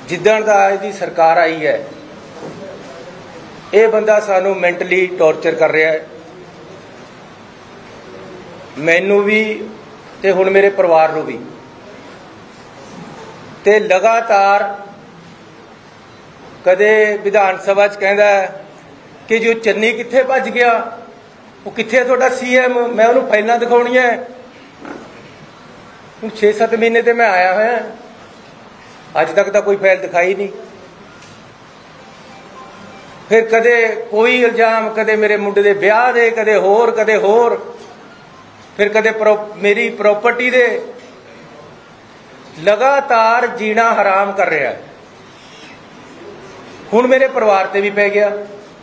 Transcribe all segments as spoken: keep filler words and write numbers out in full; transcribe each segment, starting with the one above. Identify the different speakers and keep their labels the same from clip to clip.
Speaker 1: जिदण दा अज दी सरकार आई है, ये बंदा सानू मैंटली टॉर्चर कर रहा है, मैनू भी ते हुण मेरे परिवार नू भी। ते लगातार कदे विधान सभा च कहंदा कि जो चन्नी कित्थे भज गया, वो कित्थे तुहाडा सी एम, मैं उन्होंने फाइलां दिखाउणियां है। हुण छे सत्त महीने ते मैं आया होया, अज तक तो कोई फाइल दिखाई नहीं। फिर कदे कोई इल्जाम, कदे मेरे मुंडे दे ब्याह दे, कदे होर कदे होर, फिर कदे प्रो मेरी प्रॉपर्टी दे। लगातार जीना हराम कर रहा है। हुण मेरे परिवार ते भी पै गया।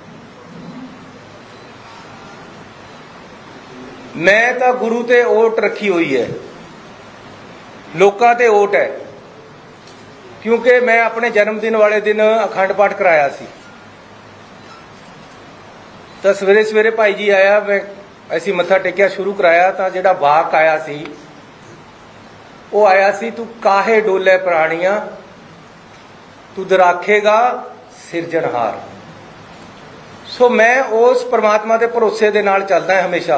Speaker 1: मैं तो गुरु ते ओट रखी हुई है, लोकां ते ओट है, क्योंकि मैं अपने जन्मदिन वाले दिन अखंड पाठ कराया सी। तो सवेरे सवेरे भाई जी आया, मैं ऐसी मत्था टेकिया शुरू कराया, तो जिहड़ा वाक आया सी वो आया सी, तू काहे डोले प्राणियां, तू दराखेगा सिरजनहार। सो मैं उस परमात्मा के भरोसे दे नाल चलदा है हमेशा।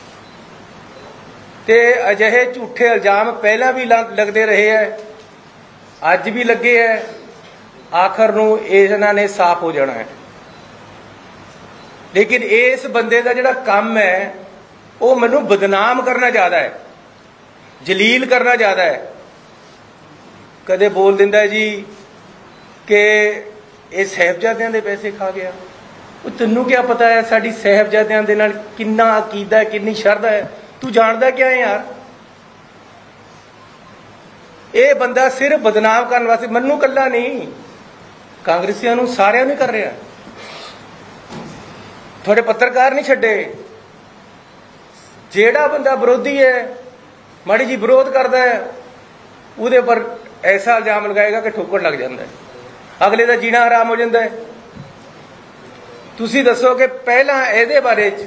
Speaker 1: ते अजिहे झूठे इल्जाम पहला भी लगते रहे है, अज भी लगे है, आखिर नूं इन्हां ने साफ हो जाना है। लेकिन इस बंदे का जिहड़ा काम है वो मैनू बदनाम करना ज़्यादा है, जलील करना ज़्यादा है। कदे बोल दिंदा है जी कि ये साहिबजादियां दे पैसे खा गया। वो तैनूं क्या पता है साडी साहिबजादियां दे नाल किन्ना अकीदा है, किन्नी शरधा है, तू जानदा क्या है यार। ये बंदा सिर्फ बदनाम करने वास्ते, मन्नू कल्ला नहीं, कांग्रेसियां नूं सारियां नूं कर रहा। थोड़े पत्रकार नहीं छड्डे। जेड़ा बंदा विरोधी है, माड़ी जी विरोध करता है, उहदे पर ऐसा इल्जाम लगाएगा कि ठोकर लग जाता है, अगले का जीना हराम हो जाता है। तुसी दसो कि पहला इहदे बारे च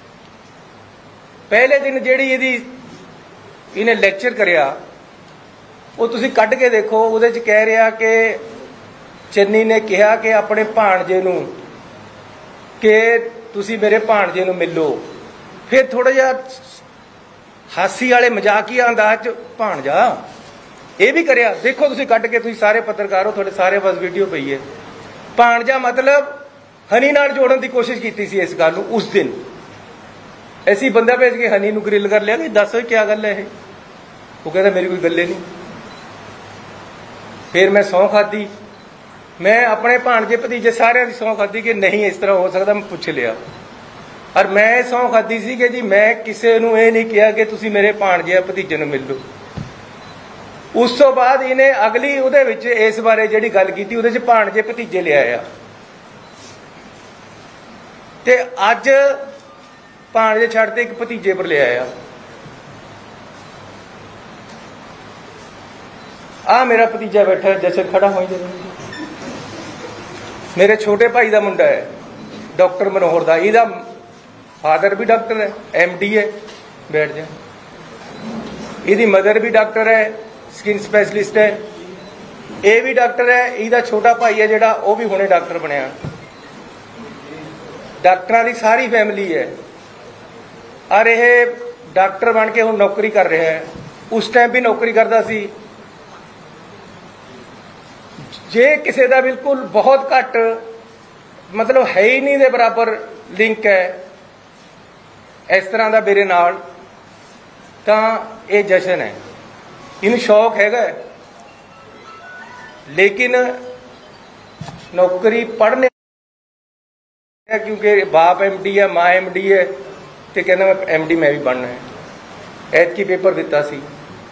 Speaker 1: पहले दिन जिहड़ी इहदी इन्हें लैक्चर करिया, वो तुसी कढ के देखो, उहदे च कह रहा कि चन्नी ने कहा कि अपने भाणजे नूं कि तुसी मेरे भाणजे नूं मिलो। फिर थोड़ा जिहा हासी वाले मजाकिया अंदाज च भाणजा ये भी करिया। देखो तुसी कट के, तुसी सारे पत्रकार हो, थोड़े सारे पास वीडियो पई है। भाणजा मतलब हनी नाल जोड़न की कोशिश की सी इस गल नूं। उस दिन ऐसी बंदा भेज के हनी नूं ग्रिल कर लिया कि दस क्या गल है। वो कहता मेरी कोई गल नहीं। फिर मैं सौं खाधी, मैं अपने भाणजे भतीजे सारे की सौं खाधी कि नहीं इस तरह हो सकता। मैं पुछ लिया और मैं सौं खाधी सी कि जी मैं किसी नूं ये नहीं कहा कि तुसी मेरे भाणजे भतीजे नूं मिल लो। उस तो बाद इन्हें अगली उहदे विच इस बारे जिहड़ी गल कीती, उहदे च भाणजे भतीजे ले आया। ते अज भाणजे छड्ड ते एक भतीजे पर ले आया। आ मेरा भतीजा बैठा है, जैसे खड़ा हो जाए, मेरे छोटे भाई का मुंडा है, डॉक्टर मनोहर दा। इहदा फादर भी डॉक्टर है, एम डी है, बैठ जा। इहदी मदर भी डॉक्टर है, स्किन स्पैशलिस्ट है, ये भी डॉक्टर है। इहदा छोटा भाई है जिहड़ा, वो भी हुणे डॉक्टर बनया। डॉक्टरां दी सारी फैमिली है और ये डॉक्टर बन के हुण नौकरी कर रहा है। उस टाइम भी नौकरी करता सी। जे किसी का बिल्कुल बहुत घट मतलब है ही नहीं दे बराबर लिंक है इस तरह का मेरे नाल, तां ये जशन है, इन्हूं शौक हैगा। लेकिन नौकरी पढ़ने क्योंकि बाप एम डी है, माँ एम डी है, तो कहना मैं एम डी मैं भी बनना है। ऐतकी पेपर दिता सी।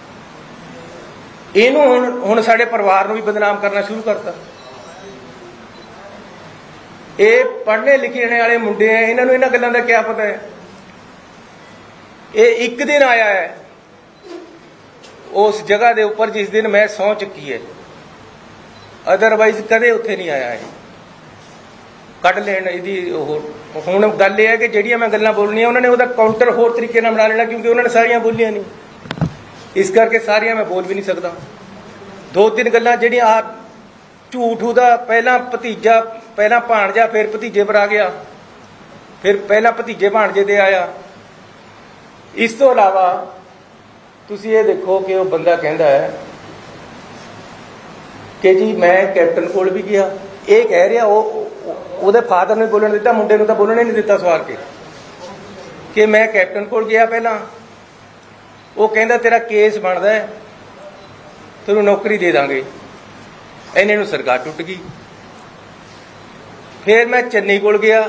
Speaker 1: इनू हुण हुण साडे परिवार नूं भी बदनाम करना शुरू करता। ये पढ़ने लिखने वाले मुंडे हैं, इन्होंने इन्हां गल्लां दा क्या पता है। ये एक दिन आया है उस जगह के उपर जिस दिन मैं सौं चुकी है, अदरवाइज कदे उत्थे नहीं आया है। कढ़ लेन इहदी हुण गल यह है कि जिहड़ियां मैं गल्लां बोलनियां उन्होंने उहदा काउंटर होर तरीके नाल बना लेना, क्योंकि उन्होंने सारियां बोलियां नहीं, इस करके सारियां मैं बोल भी नहीं सकता। दो तीन गल्लां जिहड़ियां आप झूठ ਉਹਦਾ ਪਹਿਲਾਂ ਭਤੀਜਾ ਪਹਿਲਾਂ ਭਾਣਜਾ ਫਿਰ ਭਤੀਜੇ ਪਰ ਆ ਗਿਆ, ਫਿਰ ਪਹਿਲਾਂ ਭਤੀਜੇ ਭਾਣਜੇ ਤੇ ਆਇਆ। ਇਸ ਤੋਂ ਇਲਾਵਾ ਤੁਸੀਂ ਇਹ ਦੇਖੋ ਕਿ ਉਹ ਬੰਦਾ ਕਹਿੰਦਾ ਹੈ ਕਿ ਜੀ ਮੈਂ ਕੈਪਟਨ ਕੋਲ ਵੀ ਗਿਆ। ਇਹ ਕਹਿ ਰਿਹਾ ਉਹ ਉਹਦੇ ਫਾਦਰ ਨੇ ਬੋਲਣ ਦਿੱਤਾ, ਮੁੰਡੇ ਨੂੰ ਤਾਂ ਬੋਲਣ ਹੀ ਨਹੀਂ ਦਿੱਤਾ ਸਵਾਰ ਕੇ ਕਿ ਮੈਂ ਕੈਪਟਨ ਕੋਲ ਗਿਆ ਪਹਿਲਾਂ। ਉਹ ਕਹਿੰਦਾ ਤੇਰਾ ਕੇਸ ਬਣਦਾ ਹੈ, ਤੈਨੂੰ ਨੌਕਰੀ ਦੇ ਦਾਂਗੇ। ਇੰਨੇ ਨੂੰ ਸਰਕਾਰ ਟੁੱਟ ਗਈ। ਫਿਰ ਮੈਂ ਚੰਨੀ ਕੋਲ ਗਿਆ,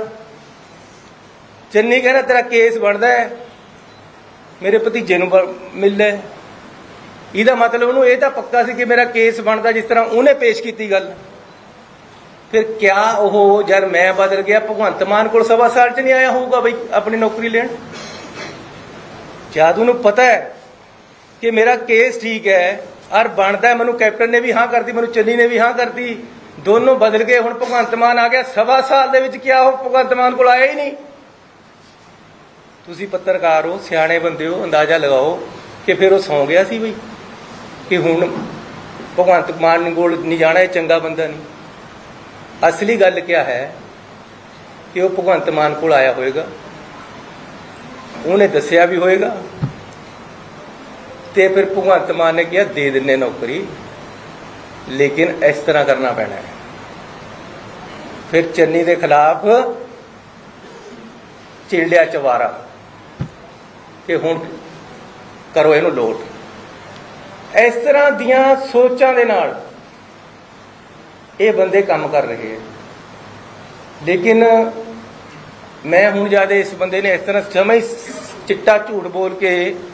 Speaker 1: ਚੰਨੀ ਕਹਿੰਦਾ ਤੇਰਾ ਕੇਸ ਬਣਦਾ ਹੈ, ਮੇਰੇ ਭਤੀਜੇ ਨੂੰ ਮਿਲ ਲੈ। ਇਹਦਾ ਮਤਲਬ ਉਹਨੂੰ ਇਹ ਤਾਂ ਪੱਕਾ ਸੀ ਕਿ ਮੇਰਾ ਕੇਸ ਬਣਦਾ ਜਿਸ ਤਰ੍ਹਾਂ ਉਹਨੇ ਪੇਸ਼ ਕੀਤੀ ਗੱਲ। ਫਿਰ ਕਿਆ ਉਹ ਜਦ ਮੈਂ ਬਦਲ ਗਿਆ ਭਗਵੰਤ ਮਾਨ ਕੋਲ ਸਵਾ ਸਾਲ ਚ ਨਹੀਂ ਆਇਆ ਹੋਊਗਾ ਬਈ ਆਪਣੀ ਨੌਕਰੀ ਲੈਣ? ਜਦ ਉਹਨੂੰ ਪਤਾ ਹੈ ਕਿ ਮੇਰਾ ਕੇਸ ਠੀਕ ਹੈ ਔਰ ਬਣਦਾ, ਮੈਨੂੰ ਕੈਪਟਨ ਨੇ ਵੀ ਹਾਂ ਕਰਤੀ, ਮੈਨੂੰ ਚੰਨੀ ਨੇ ਵੀ ਹਾਂ ਕਰਤੀ, ਦੋਨੋਂ ਬਦਲ ਗਏ। ਹੁਣ ਭਗਵੰਤ ਮਾਨ ਆ ਗਿਆ, ਸਵਾ ਸਾਲ ਦੇ ਵਿੱਚ ਕਿਆ ਉਹ ਭਗਵੰਤ ਮਾਨ ਕੋਲ ਆਇਆ ਹੀ ਨਹੀਂ। ਤੁਸੀਂ ਪੱਤਰਕਾਰ ਹੋ, ਸਿਆਣੇ ਬੰਦੇ ਹੋ, ਅੰਦਾਜ਼ਾ ਲਗਾਓ ਕਿ ਫਿਰ ਉਹ ਸੌਂ ਗਿਆ ਸੀ ਬਈ ਕਿ ਹੁਣ ਭਗਵੰਤ ਮਾਨ ਕੋਲ ਨਹੀਂ ਜਾਣਾ, ਇਹ ਚੰਗਾ ਬੰਦਾ ਨਹੀਂ। ਅਸਲੀ ਗੱਲ ਕਿਆ ਹੈ ਕਿ ਉਹ ਭਗਵੰਤ ਮਾਨ ਕੋਲ ਆਇਆ ਹੋਏਗਾ, ਉਹਨੇ ਦੱਸਿਆ ਵੀ ਹੋਏਗਾ ਤੇ ਫਿਰ ਭਗਵੰਤ ਮਾਨ ਨੇ ਕਿਹਾ ਦੇ ਦਿੰਨੇ ਨੌਕਰੀ, ਲੇਕਿਨ ਇਸ ਤਰ੍ਹਾਂ ਕਰਨਾ ਪੈਣਾ ਹੈ। ਫਿਰ ਚੰਨੀ ਦੇ ਖਿਲਾਫ ਚਿੜਿਆ ਚਵਾਰਾ ਕਿ ਹੁਣ ਕਰੋ ਇਹਨੂੰ ਲੋਟ। ਇਸ ਤਰ੍ਹਾਂ ਦੀਆਂ ਸੋਚਾਂ ਦੇ ਨਾਲ ਇਹ ਬੰਦੇ ਕੰਮ ਕਰ ਰਹੇ ਹੈ। ਲੇਕਿਨ ਮੈਂ ਹੁਣ ਜਦ ਇਸ ਬੰਦੇ ਨੇ ਇਸ ਤਰ੍ਹਾਂ ਸਮਝ ਚਿੱਟਾ ਝੂਠ ਬੋਲ ਕੇ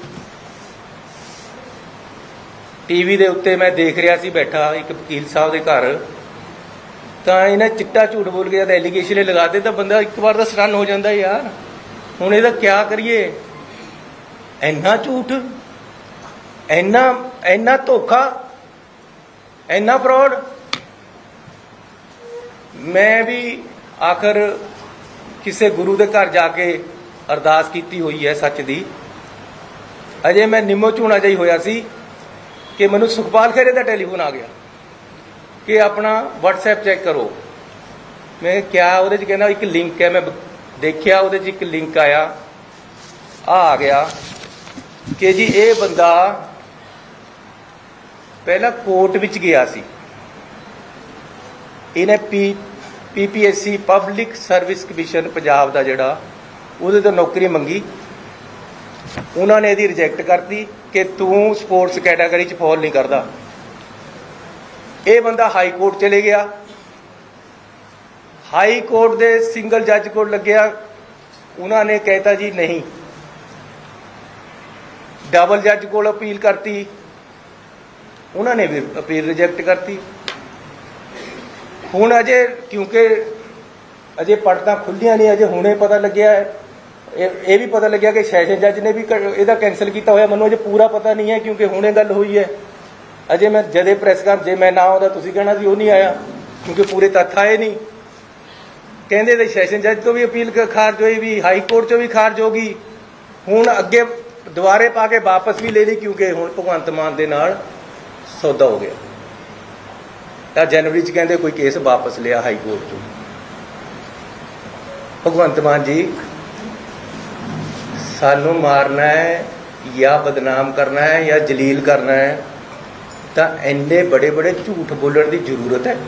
Speaker 1: ਟੀਵੀ ਦੇ ਉੱਤੇ ਮੈਂ ਦੇਖ ਰਿਹਾ ਸੀ ਬੈਠਾ ਇੱਕ ਵਕੀਲ ਸਾਹਿਬ ਦੇ ਘਰ, ਤਾਂ ਇਹਨੇ ਚਿੱਟਾ ਝੂਠ ਬੋਲ ਕੇ ਜਦ ਐਲੀਗੇਸ਼ਨ ਲਗਾਤੇ ਤਾਂ ਬੰਦਾ ਇੱਕ ਵਾਰ ਤਾਂ ਸਟਨ ਹੋ ਜਾਂਦਾ ਯਾਰ, ਹੁਣ ਇਹਦਾ ਕਿਆ ਕਰੀਏ? ਇੰਨਾ ਝੂਠ, ਇੰਨਾ ਇੰਨਾ ਧੋਖਾ, ਇੰਨਾ ਫਰੋਡ। ਮੈਂ ਵੀ ਆਖਰ ਕਿਸੇ ਗੁਰੂ ਦੇ ਘਰ ਜਾ ਕੇ ਅਰਦਾਸ ਕੀਤੀ ਹੋਈ ਹੈ ਸੱਚ ਦੀ। ਅਜੇ ਮੈਂ ਨਿੰਮੋ ਝੂਣਾ ਜਿਹਾ ਹੋਇਆ ਸੀ ਕਿ ਮੈਨੂੰ ਸੁਖਪਾਲ ਖਹਿਰੇ ਦਾ ਟੈਲੀਫੋਨ ਆ ਗਿਆ ਕਿ ਆਪਣਾ WhatsApp ਚੈੱਕ ਕਰੋ। ਮੈਂ ਕਿਹਾ ਉਹਦੇ 'ਚ ਕਹਿੰਦਾ ਇੱਕ ਲਿੰਕ ਹੈ। ਮੈਂ ਦੇਖਿਆ ਉਹਦੇ 'ਚ ਇੱਕ ਲਿੰਕ ਆਇਆ, ਆ ਆ ਗਿਆ ਕਿ ਜੀ ਇਹ ਬੰਦਾ ਪਹਿਲਾਂ ਕੋਰਟ ਵਿੱਚ ਗਿਆ ਸੀ, ਇਹਨੇ P PPSC public service commission Punjab ਦਾ ਜਿਹੜਾ ਉਹਦੇ ਤੋਂ ਨੌਕਰੀ ਮੰਗੀ, ਉਹਨਾਂ ਨੇ ਇਹਦੀ ਰਿਜੈਕਟ ਕਰਤੀ ਕਿ ਤੂੰ ਸਪੋਰਟਸ ਕੈਟਾਗਰੀ 'ਚ ਫਾਲ ਨਹੀਂ ਕਰਦਾ। ਇਹ ਬੰਦਾ ਹਾਈ ਕੋਰਟ ਚਲੇ ਗਿਆ, ਹਾਈ ਕੋਰਟ ਦੇ ਸਿੰਗਲ ਜੱਜ ਕੋਲ ਲੱਗਿਆ, ਉਹਨਾਂ ਨੇ ਕਹਿਤਾ ਜੀ ਨਹੀਂ। ਡਬਲ ਜੱਜ ਕੋਲ ਅਪੀਲ ਕਰਤੀ, ਉਹਨਾਂ ਨੇ ਵੀ ਅਪੀਲ ਰਿਜੈਕਟ ਕਰਤੀ। ਹੁਣ ਅਜੇ ਕਿਉਂਕਿ ਅਜੇ ਪੜਤਾਂ ਖੁੱਲੀਆਂ ਨਹੀਂ, ਅਜੇ ਹੁਣੇ ਪਤਾ ਲੱਗਿਆ ਇਹ ਵੀ ਪਤਾ ਲੱਗਿਆ ਕਿ ਸੈਸ਼ਨ ਜੱਜ ਨੇ ਵੀ ਇਹਦਾ ਕੈਂਸਲ ਕੀਤਾ ਹੋਇਆ। ਮੈਨੂੰ ਅਜੇ ਪੂਰਾ ਪਤਾ ਨਹੀਂ ਹੈ ਕਿਉਂਕਿ ਹੁਣੇ ਗੱਲ ਹੋਈ ਹੈ। ਅਜੇ ਮੈਂ ਜਦੇ ਪ੍ਰੈਸ ਕਰ ਜੇ ਮੈਂ ਨਾ ਆਉਂਦਾ ਤੁਸੀਂ ਕਹਿਣਾ ਸੀ ਉਹ ਨਹੀਂ ਆਇਆ, ਕਿਉਂਕਿ ਪੂਰੇ ਤੱਥ ਆਏ ਨਹੀਂ। ਕਹਿੰਦੇ ਤੇ ਸੈਸ਼ਨ ਜੱਜ ਤੋਂ ਵੀ ਅਪੀਲ ਖਾਰਜ ਹੋਈ, ਵੀ ਹਾਈ ਕੋਰਟ 'ਚੋਂ ਵੀ ਖਾਰਜ ਹੋ ਗਈ। ਹੁਣ ਅੱਗੇ ਦੁਬਾਰੇ ਪਾ ਕੇ ਵਾਪਸ ਵੀ ਲੈ ਲਈ ਕਿਉਂਕਿ ਹੁਣ ਭਗਵੰਤ ਮਾਨ ਦੇ ਨਾਲ ਸੌਦਾ ਹੋ ਗਿਆ। ਤਾਂ ਜਨਵਰੀ 'ਚ ਕਹਿੰਦੇ ਕੋਈ ਕੇਸ ਵਾਪਸ ਲਿਆ ਹਾਈ ਕੋਰਟ 'ਚੋਂ। ਭਗਵੰਤ ਮਾਨ ਜੀ, ਸਾਨੂੰ ਮਾਰਨਾ ਹੈ ਜਾਂ ਬਦਨਾਮ ਕਰਨਾ ਹੈ ਜਾਂ ਜਲੀਲ ਕਰਨਾ ਹੈ ਤਾਂ ਇੰਨੇ ਬੜੇ ਬੜੇ ਝੂਠ ਬੋਲਣ ਦੀ ਜ਼ਰੂਰਤ ਹੈ?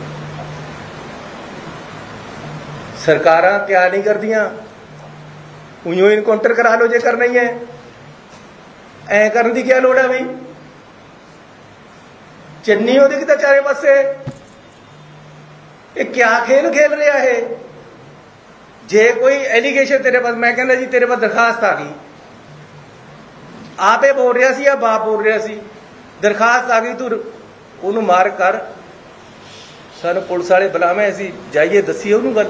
Speaker 1: ਸਰਕਾਰਾਂ ਕਿਆ ਨਹੀਂ ਕਰਦੀਆਂ, ਉਈਓ ਇਨਕਾਊਂਟਰ ਕਰਾ ਲਓ ਜੇ ਕਰਨਾ ਹੀ ਹੈ। ਐ ਕਰਨ ਦੀ ਕਿਆ ਲੋੜ ਹੈ ਬਈ? ਚੰਨੀ ਉਹਦੇ ਕਿਤੇ ਚਾਰੇ ਪਾਸੇ, ਇਹ ਕਿਆ ਖੇਲ ਖੇਲ ਰਿਹਾ ਹੈ? ਜੇ ਕੋਈ ਐਲੀਗੇਸ਼ਨ ਤੇਰੇ ਪਾਸ, ਮੈਂ ਕਹਿੰਦਾ ਜੀ ਤੇਰੇ ਪਾਸ ਦਰਖਾਸਤ ਆ ਗਈ, ਆਪੇ ਬੋਲ ਰਿਹਾ ਸੀ ਜਾਂ ਬਾਪ ਬੋਲ ਰਿਹਾ ਸੀ, ਦਰਖਾਸਤ ਆ ਗਈ, ਤੂੰ ਉਹਨੂੰ ਮਾਰ ਕਰ, ਸਾਨੂੰ ਪੁਲਿਸ ਵਾਲੇ ਬੁਲਾਵੇਂ, ਅਸੀਂ ਜਾਈਏ ਦੱਸੀਏ ਉਹਨੂੰ ਗੱਲ।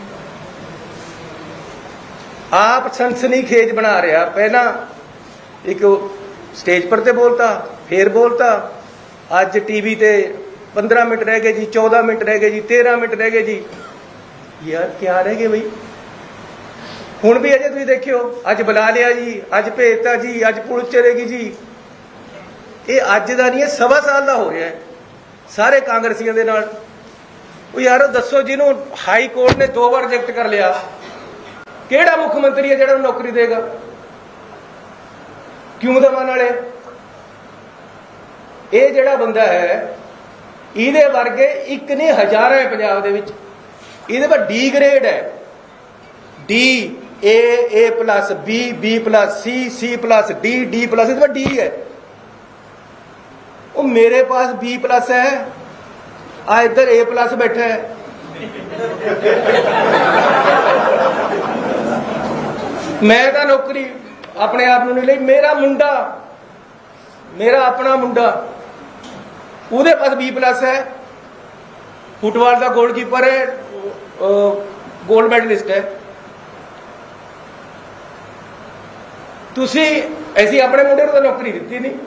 Speaker 1: ਆਪ ਸਨਸਨੀ ਖੇਜ ਬਣਾ ਰਿਹਾ। ਪਹਿਲਾਂ ਇੱਕ ਸਟੇਜ ਪਰ ਤੇ ਬੋਲਤਾ, ਫੇਰ ਬੋਲਤਾ, ਅੱਜ ਟੀਵੀ ਤੇ पंद्रह मिनट रह गए जी, चौदह मिनट रह गए जी, तेरह मिनट रह गए जी। यार क्या रह गए बई? हुण भी अजे तुसीं देखियो, अज बुला लिया जी, अज भेजता जी, अज पुलिस चलेगी जी। ये अज का नहीं है, सवा साल का हो रहा है सारे कांग्रेसियों के नाल। ਉਹ ਯਾਰ ਦੱਸੋ ਜਿਹਨੂੰ ਹਾਈ ਕੋਰਟ ਨੇ ਦੋ ਵਾਰ ਰਿਜੈਕਟ ਕਰ ਲਿਆ, ਕਿਹੜਾ ਮੁੱਖ ਮੰਤਰੀ ਹੈ ਜਿਹੜਾ ਉਹਨੂੰ ਨੌਕਰੀ ਦੇਗਾ? ਕਿਉਂ ਦੇਵਾਂ? ਨਾਲੇ ਇਹ ਜਿਹੜਾ ਬੰਦਾ ਹੈ ਇਹਦੇ ਵਰਗੇ ਇੱਕ ਨਹੀਂ ਹਜ਼ਾਰਾਂ ਹੈ ਪੰਜਾਬ ਦੇ ਵਿੱਚ। ਇਹਦੇ ਪਰ ਡੀ ਗ੍ਰੇਡ ਹੈ, D A A plus B B plus C C plus D D plus इसमें डी है। वो मेरे पास बी प्लस है, आ इधर ए प्लस बैठा है। मैं तो नौकरी अपने आप नहीं ली, मेरा मुंडा मेरा अपना मुंडा उहदे पास बी प्लस है, फुटबॉल का गोलकीपर है, गोल्ड मैडलिस्ट है। तुसी ऐसी अपने मुंडे को तो नौकरी दी नहीं,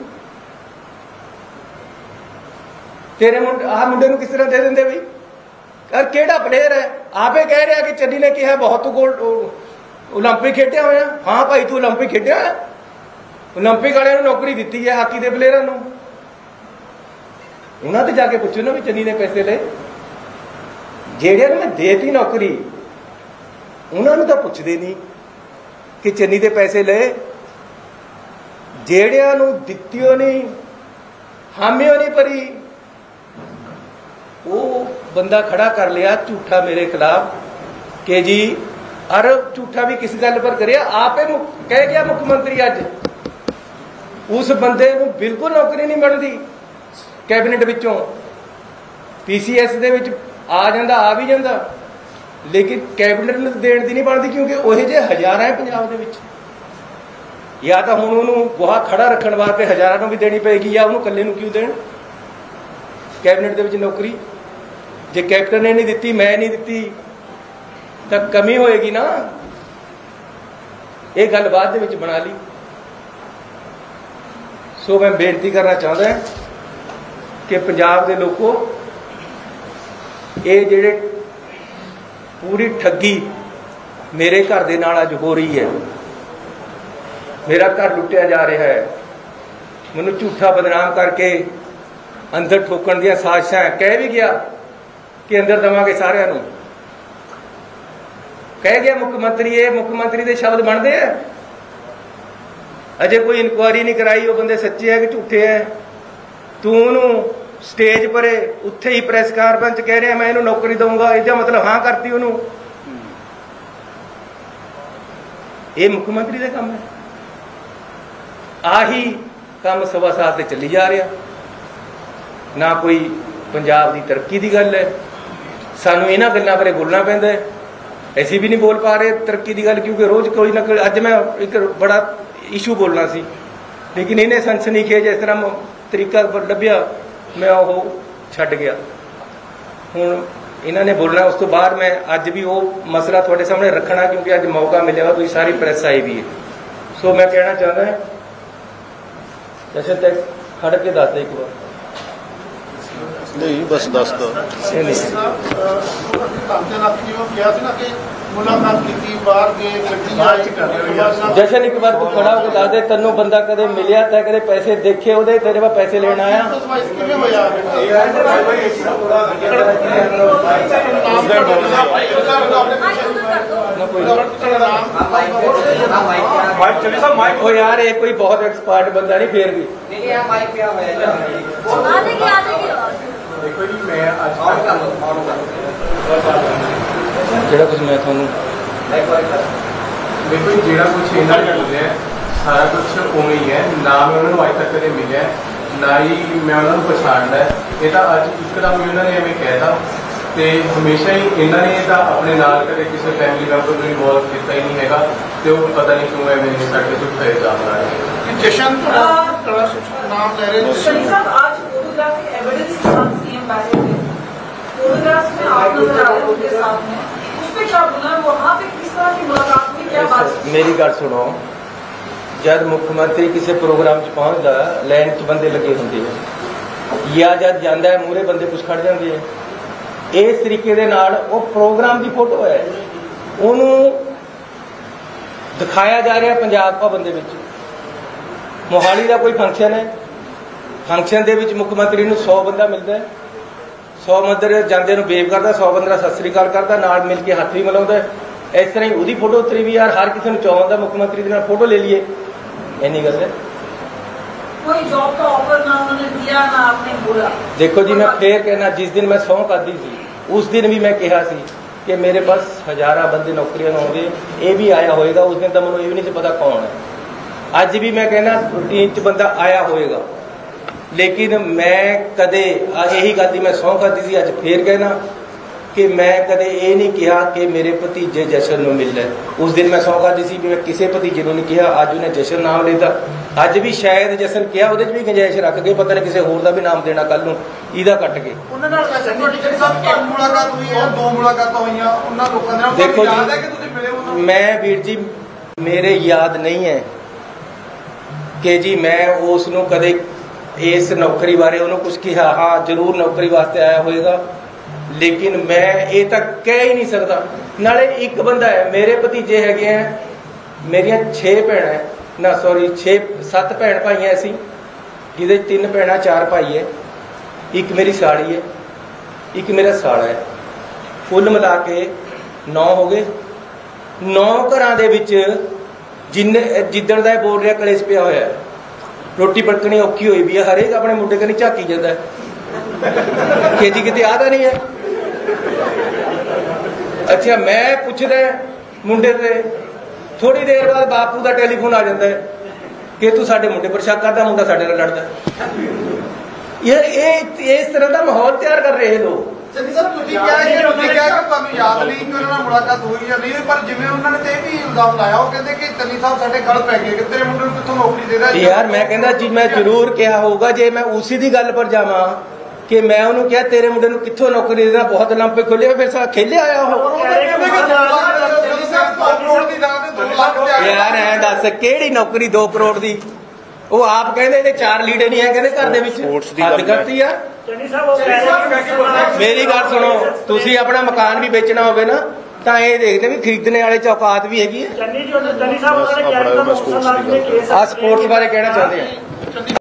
Speaker 1: तेरे मुंडे आ मुंडे को किस तरह दे देंगे भाई? यार केड़ा प्लेयर है? आपे कह रहे कि चन्नी ने कहा बहुत तू गोल्ड ओलंपिक खेडिया होया। हाँ भाई तू ओलंपिक खेडिया है, ओलंपिक वाले नौकरी दी है हाकी के प्लेयरों को। उन्होंने जाके पूछो ना भी चन्नी ने पैसे ले, जेड़े मैं देती नौकरी उन्होंने तो पूछते नहीं कि चन्नी के पैसे ले। जेड़िया नूं दित्तियों नहीं, हामियों नहीं भरी, वो बंदा खड़ा कर लिया झूठा मेरे खिलाफ कि जी अर झूठा भी किस गल पर करे। आपे कह गया मुख्यमंत्री अज उस बंदे नूं बिल्कुल नौकरी नहीं मिलती कैबिनेट विचों, पीसीएस दे विच आ जांदा आ भी जांदा, लेकिन कैबिनेट नूं देण दी नहीं बनती क्योंकि ओहे जे हज़ारां है पंजाब दे विच। या तो हुण उहनूं गोहा खड़ा रखण वास्ते हज़ारां नूं भी देनी पेगी, या उहनूं कल्ले नूं क्यों देण कैबिनेट दे विच नौकरी? जे कैप्टन ने नहीं दित्ती, मैं नहीं दित्ती, तां कमी होएगी ना। ये गल बाद दे विच बना ली। सो मैं बेनती करना चाहता कि पंजाब दे लोगों, ये जिहड़े पूरी ठगी मेरे घर दे नाल अज हो रही है, मेरा घर लुटिया जा रहा है, मैनूं झूठा बदनाम करके अंदर ठोकण दी साजिशां, कह भी गया कि अंदर देवांगे सारिआं नूं, कह गया मुख्यमंत्री। ये मुख्यमंत्री के शब्द बनते हैं? अजे कोई इनकुआरी नहीं कराई, वो बंदे सच्चे है कि झूठे है? तू उन्होंने स्टेज पर उत्थे ही प्रेस कानफ्रेंस कह रहे मैं इन्हूं नौकरी दूंगा, इसका मतलब हाँ करती उन्होंने। ये मुख्यमंत्री का काम है? आही काम सवा साल से चली जा रहा, ना कोई पंजाब की तरक्की की गल है। सानू इन्हां गल्लां बारे बोलना पैंदा है, ऐसी भी नहीं बोल पा रहे तरक्की की गल, क्योंकि रोज़ कोई ना कोई। अज मैं एक बड़ा इशू बोलना सी, लेकिन इन्हें सनसनीखेज इस तरह तरीका लभ्या, मैं वो छड्ड गया। हुण इन्हां ने बोलना, उस तो बाद मैं अज भी वो मसला तुहाडे सामने रखना, क्योंकि अज मौका मिलेगा, तो सारी प्रेस आई भी है। सो मैं कहना चाहता है, जैसे तक खड़ के दस दे एक बार
Speaker 2: नहीं, बस दस दो
Speaker 1: जशन एक बार तू खड़ा होकर दस दे, तेनों बंदा कदे मिलिया, तै कदे पैसे देखे ओदे, तेरे पास पैसे लेना आया? ओ यार ये कोई बहुत एक्सपर्ट बंदा नहीं, फिर भी देखो जी मैं ਜਿਹੜਾ ਕੁਝ ਮੈਂ ਤੁਹਾਨੂੰ
Speaker 3: देखो जी जो कुछ इन्हों ने बोलिया सारा कुछ उवें ही है, ना मैं उन्होंने अज तक कदे मिलिया, ना ही मैं उन्होंने पछाणदा है। ये तो अज एकदम ही उन्होंने एवं कहता, तो हमेशा ही इन्होंने तो अपने नाल कदे किसी फैमिली मैंबर को इन्वॉल्व किया ही नहीं है, तो पता नहीं क्यों एवं साढ़े झूठा इल्जाम ला रहे।
Speaker 2: जशन नाम ले रहे
Speaker 4: आज फोटोग्राफी एविडेंस के साथ सीएम बैठे थे, फोटोग्राफ्स में आप नजर आ रहे उनके सामने, उस पे क्या बोला, वहाँ पे किस तरह की मुलाकात हुई, क्या बात?
Speaker 1: मेरी गल सुनो, जब मुख्यमंत्री किसी प्रोग्राम च पहुंचता, लाइन च बंदे लगे होंगे है, या जब जाता है मूहरे बंदे कुछ खड़ जाते हैं। इस तरीके दे नाल वो प्रोग्राम की फोटो है, उन्होंने दिखाया जा रहा पंजाब भवन दे विच। मोहाली का कोई फंक्शन है, फंक्शन दे विच मुख्यमंत्री नूं सौ बंदा मिलता है, सौ मंदिर जाते ਵੇਵ करता, सौ बंदा सत श्री अकाल करता, नाल मिल के हथ भी मिलाਉਂਦਾ। इस तरह ही ਉਹਦੀ फोटो उतरी भी यार हर किसी ਨੂੰ ਚਾਹੁੰਦਾ मुख्य मंत्री ਦੇ ਨਾਲ फोटो ले लिए, इन्नी गल है।
Speaker 4: कोई जॉब का ऑफर ना उन्होंने दिया ना आपने बोला।
Speaker 1: देखो जी, मैं फिर कहना, जिस दिन मैं सौं खाधी सी उस दिन भी मैं कहा सी कि मेरे पास हजारा बंदे नौकरियां होंगे, ये भी आया होएगा। उस दिन तो मैं ये भी नहीं पता कौन है। अज भी मैं कहना टीम च बंदा आया होएगा, लेकिन मैं कदे यही गल मैं सौं खाधी सी, अज फिर कहना कि मैं कदे ये नहीं कहा कि मेरे भतीजे जशन में मिलना। उस दिन मैं सौं खाधी सी, मैं किसी भतीजे को नहीं कहा। अज उन्हें जशन नाम लेता, अज भी शायद जशन कहा, वो भी गुंजाइश रख के पता नहीं किसी होर का भी नाम देना कल नूं इहदा कट के। देखो जी, मैं वीर जी मेरे याद नहीं है कि जी मैं उस नूं कदे इस नौकरी बारे उन्होंने कुछ कहा। हाँ जरूर नौकरी वास्ते आया होएगा, लेकिन मैं ये तक कह ही नहीं सकता। नाले एक बंदा है, मेरे भतीजे हैगे हैं, मेरिया छे भैन है ना सॉरी छे सत्त भैन भाई हैं असी, जिहदे तीन भैन चार भाई है, एक मेरी साड़ी है, एक मेरा साला है, कुल मिला के नौ हो गए। नौ घरां दे विच जिन्ने जिद्दण दा बोल रहा कलेश पिया होया, रोटी पकनी औखी हुई भी है, हरेक अपने मुंडे कनी झाकी जाता है कि जी किते आता नहीं है। अच्छा मैं पूछदा मुंडे से, थोड़ी देर बाद बापू का टेलीफोन आ जाता है कि तू साडे मुंडे पर शक करदा, मुंडा साडे नाल लड़दा। यार ये इस तरह का माहौल तैयार कर रहे हैं लोग।
Speaker 2: मुलाकात हुई या नहीं, पर जिवें उन्होंने ते भी इल्जाम लाया, वो कहते कि चन्नी साहब साडे गल पै गए कि तेरे मुंडे नूं कित्थों नौकरी दे रहा।
Speaker 1: यार मैं कहंदा जी मैं जरूर कहा होगा, जे मैं उसी दी गल पर जावां कि मैं उन्होंने कहा तेरे मुंडे नूं कित्थों नौकरी देना, बहुत लंबे खुले, फिर सा खेले आया हो। यार ऐ दस केड़ी नौकरी दो करोड़ दी, वो आप कहते चार लीडर नहीं है, कहते घर दे विच हद करती है। मेरी गल सुनो, तुसी अपना मकान भी बेचना होवे ना ਤਾਂ ਇਹ ਦੇਖਦੇ ਵੀ ਖਰੀਦਣੇ ਵਾਲੇ ਚੌਕਾਤ ਵੀ ਹੈਗੀ ਹੈ। ਆ ਸਪੋਰਟਸ ਬਾਰੇ ਕਹਿਣਾ ਚਾਹੁੰਦੇ ਆ।